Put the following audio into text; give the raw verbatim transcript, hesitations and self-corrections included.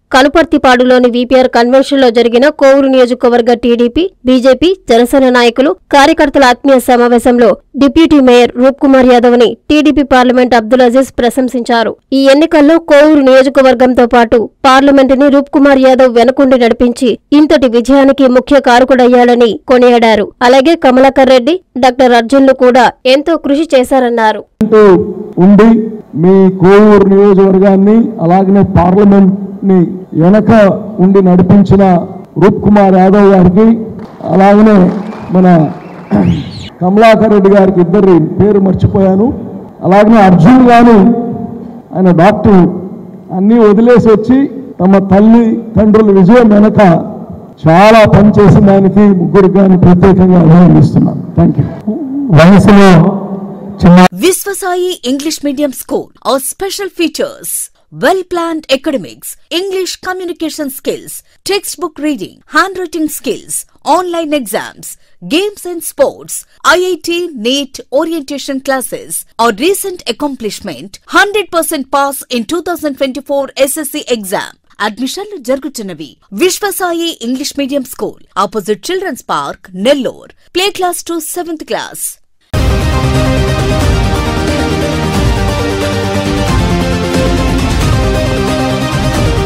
కనుపర్తిపాడులోని VPR convention లో జరిగిన కోవూరు నియోజకవర్గ టీడీపీ, బీజేపీ, జనసేన నాయకులు, కార్యకర్తల ఆత్మీయ సమావేశంలో డిప్యూటీ మేయర్ రూప్ కుమార్ యాదవ్ ని టీడీపీ పార్లమెంట్ అబ్దుల్ అజీజ్ ప్రశంసించారు. ఈ ఎన్నికల్లో కోవూరు నియోజకవర్గంతో పాటు పార్లమెంట్ ని రూప్ కుమార్ యాదవ్ వెనుకుండి నడిపించి ఇంతటి విజయానికి ముఖ్య కారకుడయ్యాడని కొనియాడారు. అలాగే కమలాకర్ రెడ్డి, డాక్టర్ అర్జున్లు కూడా ఎంతో కృషి చేశారన్నారు. ఉండి మీ కోవూరు నియోజకవర్గాన్ని అలాగనే పార్లమెంట్ ని వెనక ఉండి నడిపించిన రూప్ కుమార్ యాదవ్ గారికి, అలాగనే మన కమలాకర్ రెడ్డి గారికి, ఇద్దరి పేరు మర్చిపోయాను, అలాగనే అర్జున్ గారు ఆయన డాక్టర్ అన్నీ వదిలేసి వచ్చి తమ తల్లి తండ్రుల విజయం వెనక చాలా పనిచేసిన దానికి ముగ్గురు గారిని ప్రత్యేకంగా అభినందిస్తున్నాను. Thank you. వయసులో Viswasai English Medium School. Our special features: well-planned academics, English communication skills, textbook reading, handwriting skills, online exams, games and sports, I I T, NEET, orientation classes. Our recent accomplishment: one hundred percent pass in twenty twenty-four S S C exam. అడ్మిషన్లు జరుగుతున్నవి. Viswasai English medium school, opposite children's park, Nellore. Play class to seventh class.